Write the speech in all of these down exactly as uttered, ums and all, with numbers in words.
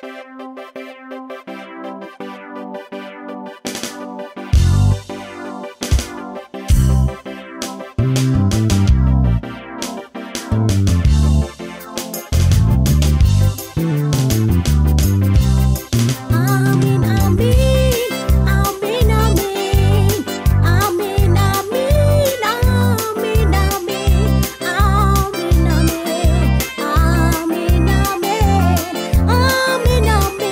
Amin, amin.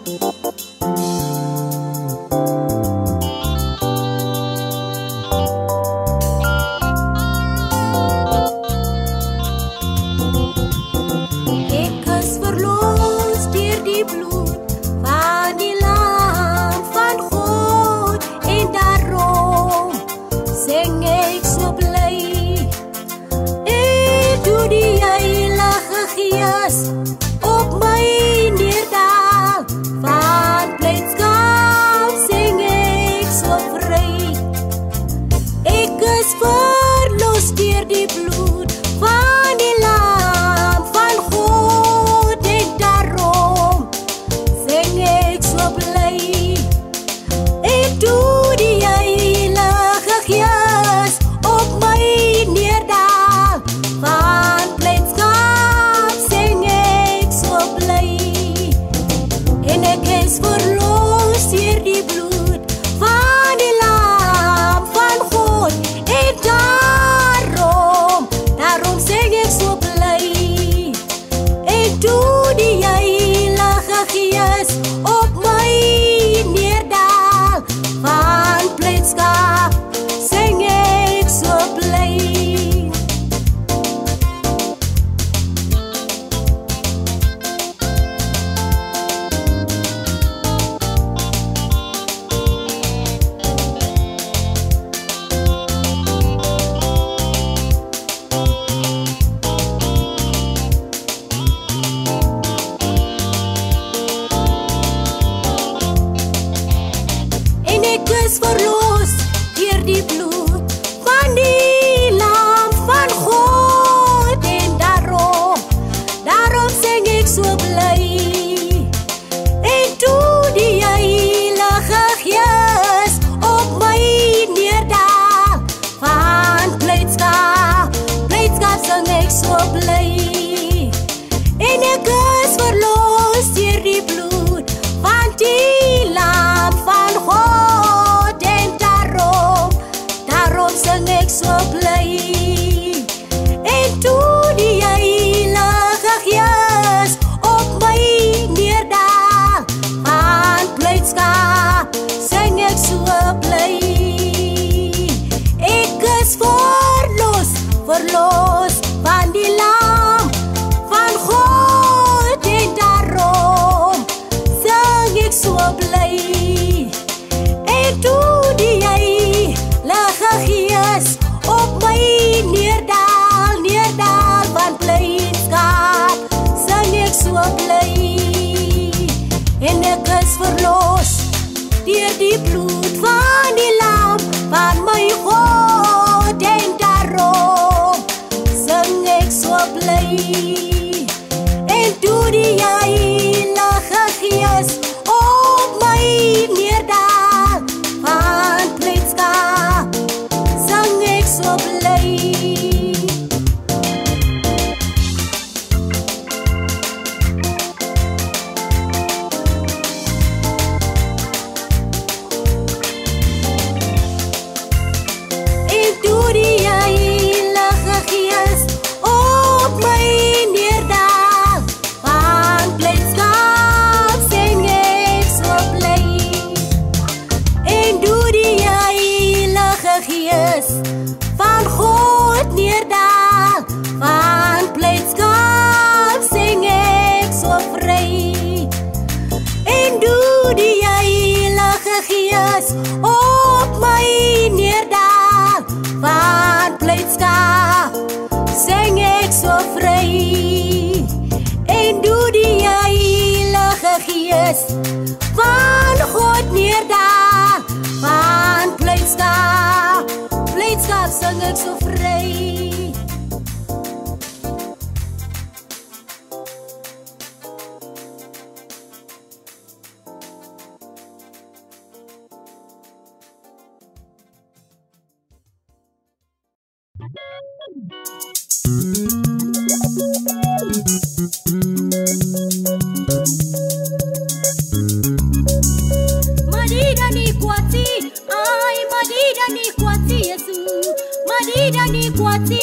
Madida ni kwati,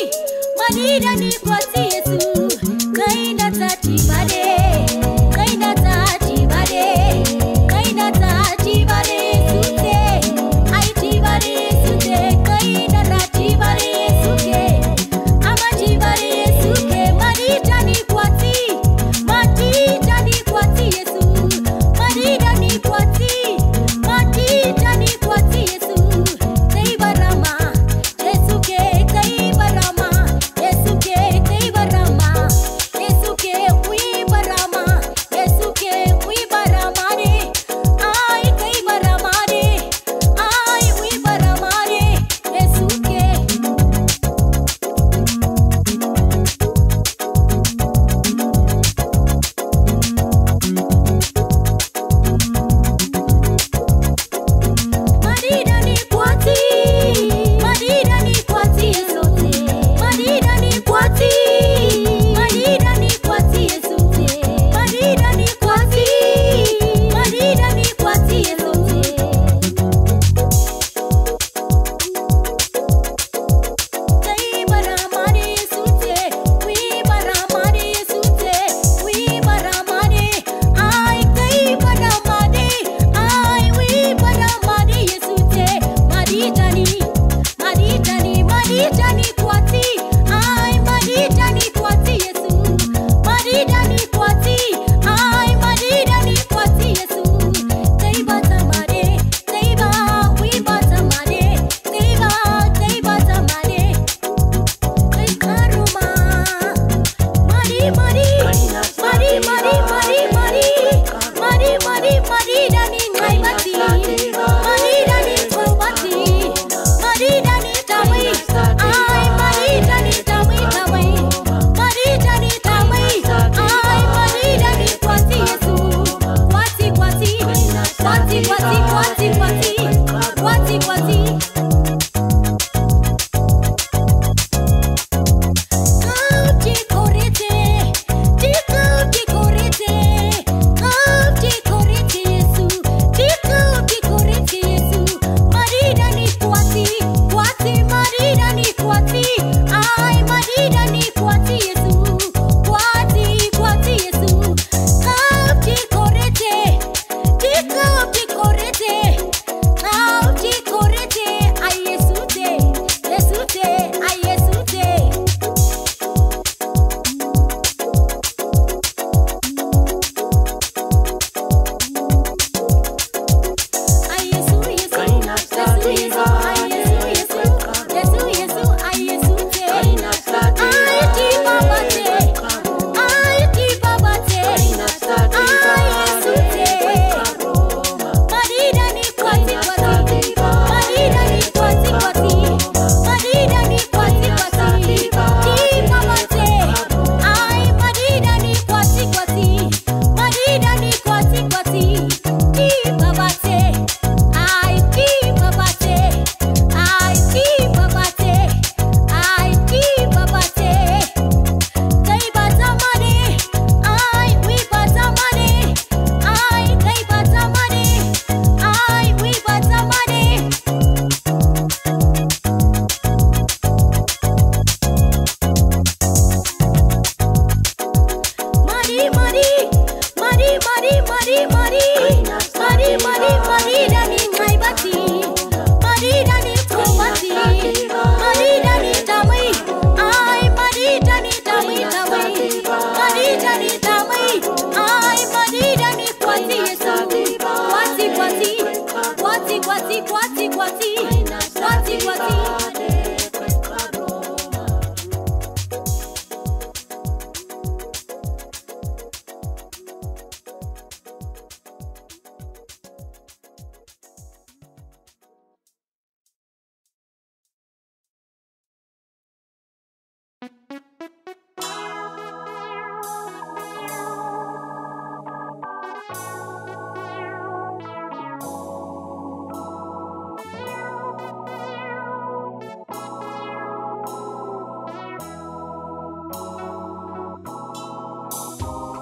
madida ni kwati Yesu. Kaina tati bade, kaina tati bade.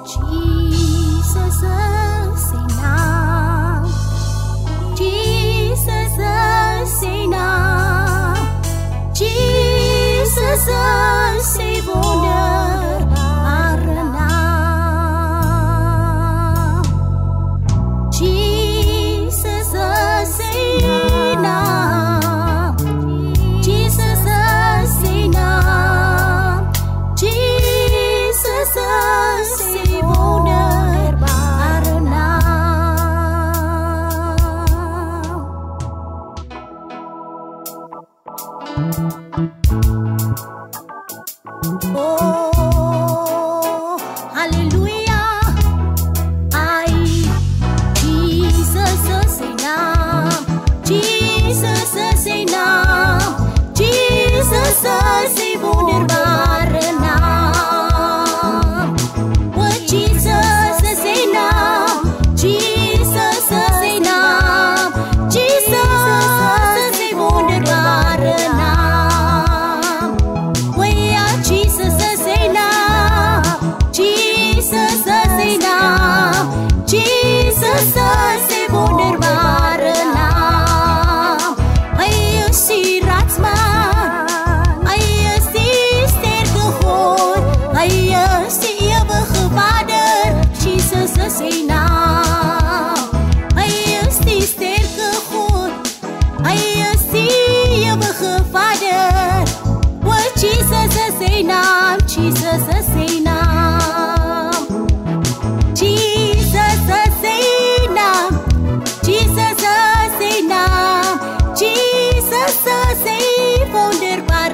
Jesus say now, Jesus say now, Jesus say wonder arna, Jesus say now, Jesus say now, Jesus say wonder arna. Oh, hallelujah! I Jesus say now, Jesus say now, Jesus say wunderbar now. What Jesus say now, Jesus say now, Jesus say wunderbar now. Where Jesus say now, Jesus say now, Jesus say wunderbar now. I see Ratsman, I see sterke God, I see eeuwige Vader, Jesus say now. I see sterke God, I see eeuwige Vader. What Jesus say now, Jesus say now, Jesus say now, Jesus say now, Jesus say wunderbar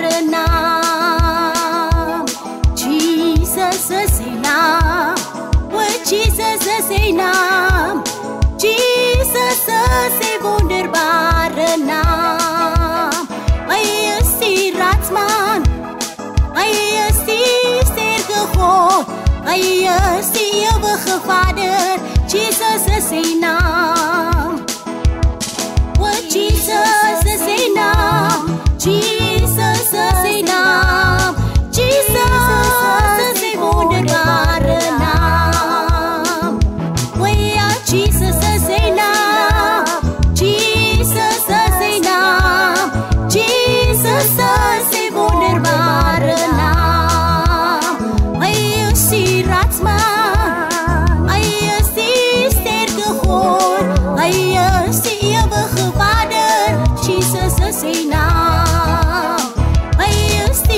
now, Jesus say now, what Jesus say now, Jesus say wunderbar now. I see Ratsman, I see sterke God, I see eeuwige Vader, Jesus say now. What Jesus say now, Jesus say now, Jesus say wunderbar now. Where Jesus say now, Jesus say now, Jesus say wunderbar now. I see Ratsman, I see sterke God, I see eeuwige Vader, Jesus say now. I see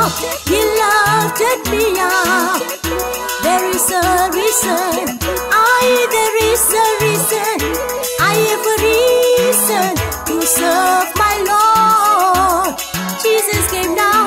up. He lifted me up. There is a reason. I, there is a reason. I have a reason to serve my Lord. Jesus came down.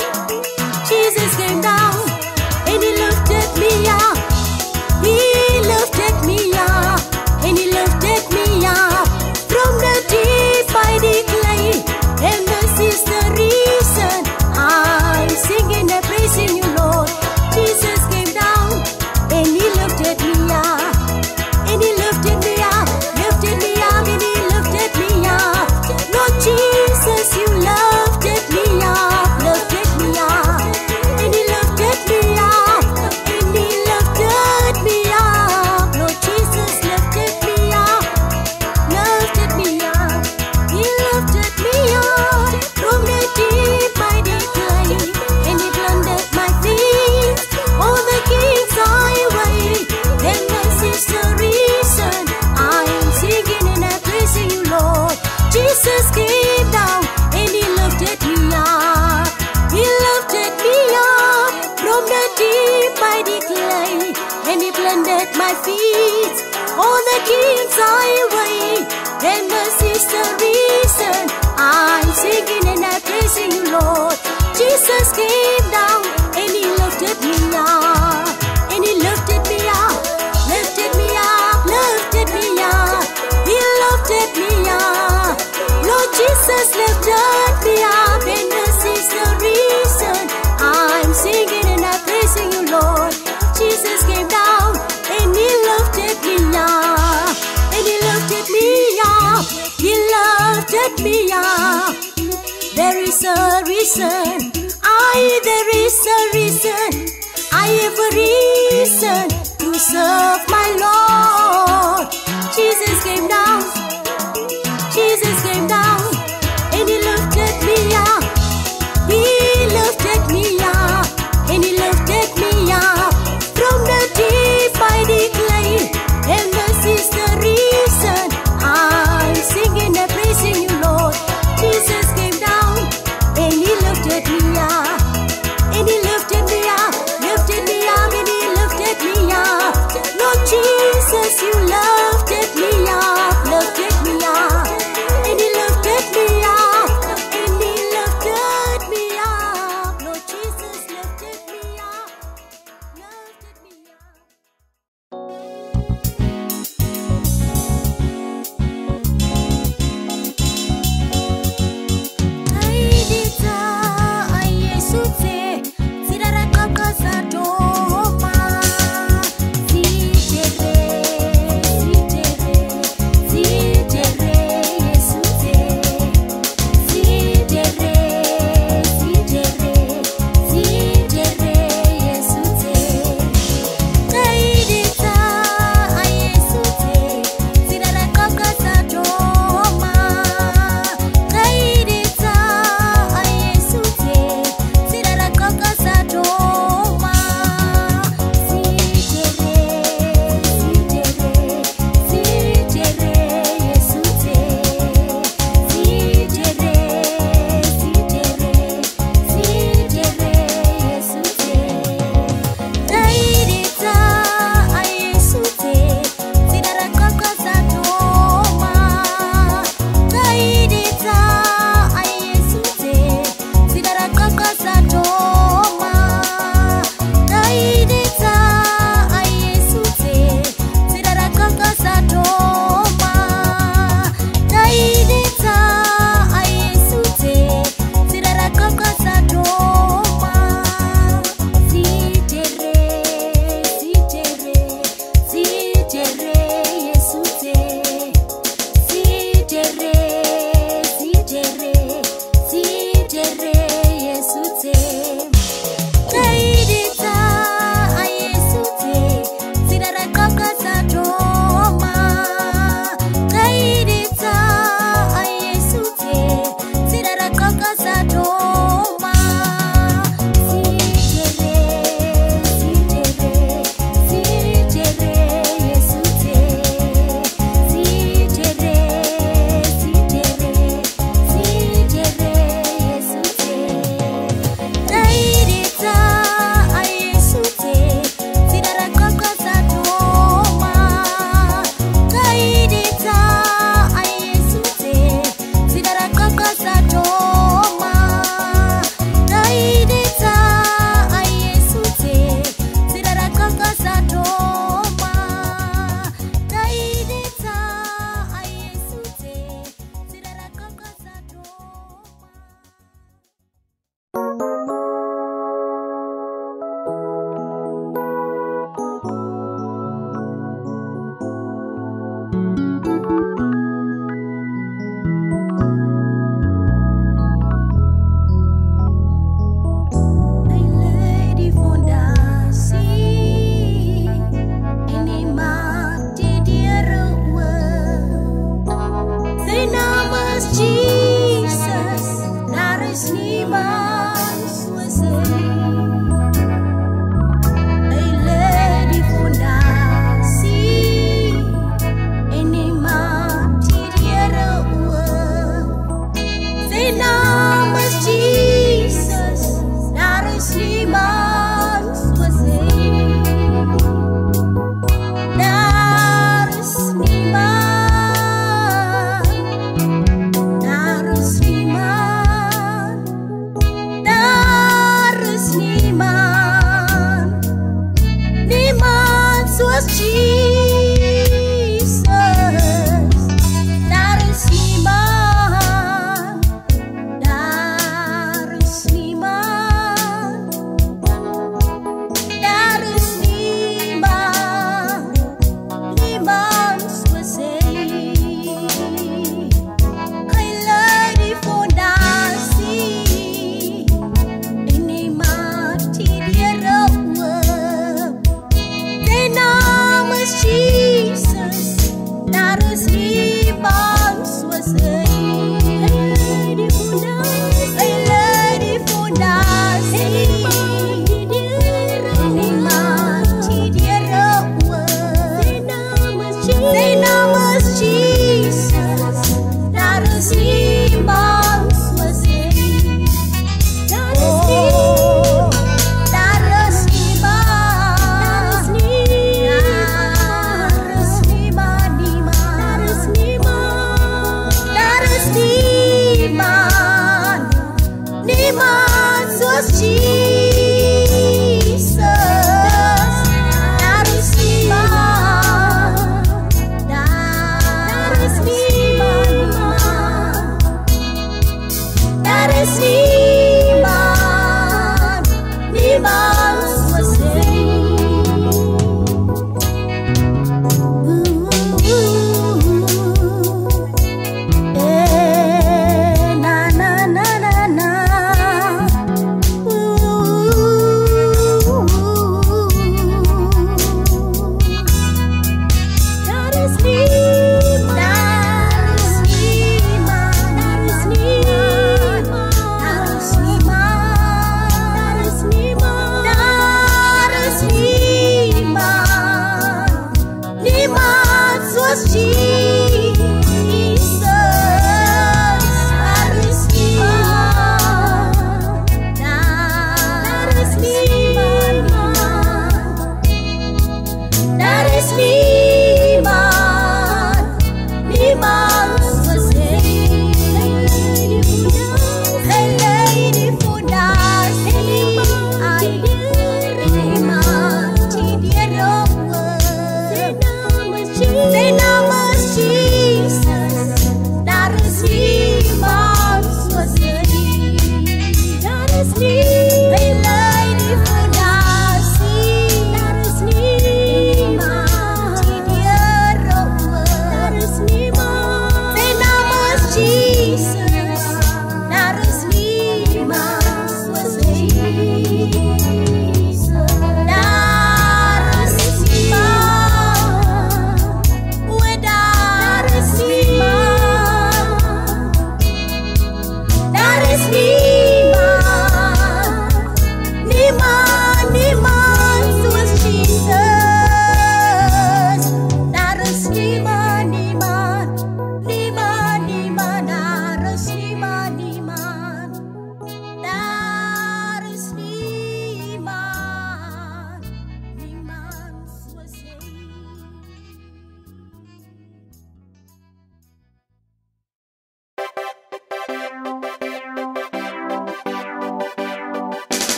Jesus came down. And He lifted me up. He lifted me up. And He lifted me up. From the deep I declare. And this is the reason I'm singing and praising you, Lord. Jesus came down. And He lifted me up. And He lifted me up. Lifted me up. And He lifted me up. Lord Jesus, you lifted me up. Lifted me up. And He lifted me up. And He lifted me up. Lord Jesus lifted me up. Lifted me up. He lifted me up. From the deep I declare. And He planted my feet on the King's highway. And this is the reason I am singing and I'm praising you, Lord. Jesus came down and He lifted me up. He lifted me up. From the deep I declare. And He planted my feet on the King's highway. And this is the reason I'm singing and I'm praising you, Lord. Jesus came down and He lifted me up. And He lifted me up. Lifted me up. Lifted me up. He lifted me up. Lord Jesus lifted me up. And this is the reason I'm singing and I'm praising you, Lord. Jesus came down and He lifted me up. And He lifted me up. He lifted me up. There is a reason. I, there is a reason. I have a reason to serve my Lord. Jesus came down. Jesus came down. And He lifted me up. He lifted me up. And He lifted me up. From the deep I declare. And this is the reason I'm singing and praising you, Lord. Jesus came down and He lifted me up. And He lifted me up. Lifted me up. And He lifted me up. Lord Jesus, you lifted me up. Lifted me up. And He lifted me up. And He lifted me up. Lord Jesus lifted me up. Lifted me up. Aidita ayesutse sirarakakaza doma sitere Jesus.